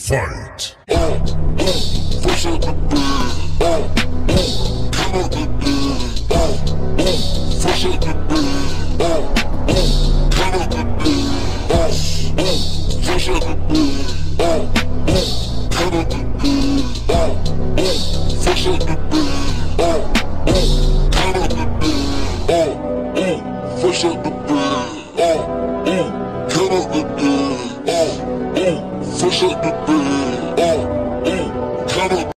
Fight. Fresh out the bed. Come out the bed. Fresh out the bed. Come out the bed. Fresh out the bed. Come out the bed. Fresh out the bed. Come out the bed. Fresh out the bed. Come out the bed. Fresh out the bed.